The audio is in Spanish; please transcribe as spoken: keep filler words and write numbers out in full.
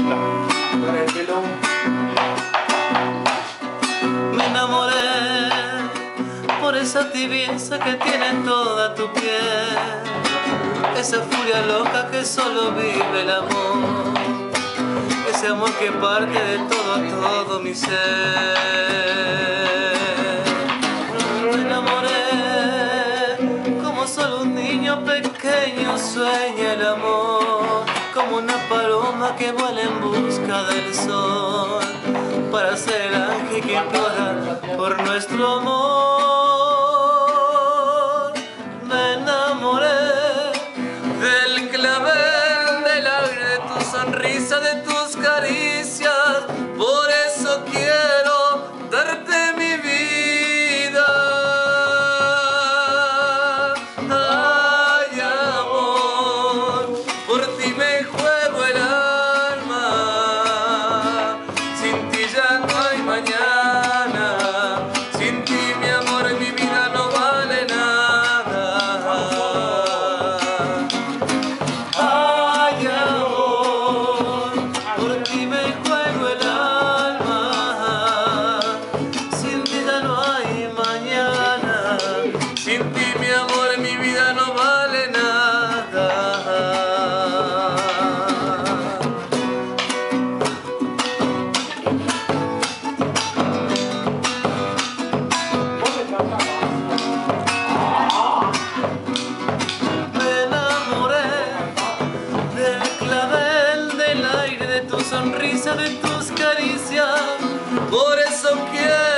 Me enamoré por esa tibieza que tiene toda tu piel, esa furia loca que solo vive el amor, ese amor que parte de todo a todo mi ser. Me enamoré como solo un niño pequeño sueña el amor, como una paloma que vuela en busca del sol, para ser el ángel que implora por nuestro amor. Me enamoré del clavel, del aire, de tu sonrisa, de tus caricias, por eso quiero darte mi vida. Ay, amor, por ti me juego el alma, sin ti ya no hay mañana, sin ti mi amor mi vida no vale nada. Ay, amor, por ti me juego el alma, sin ti ya no hay mañana, sin ti mi amor mi vida no vale nada. Me enamoré del clavel, del aire, de tu sonrisa, de tus caricias, por eso quiero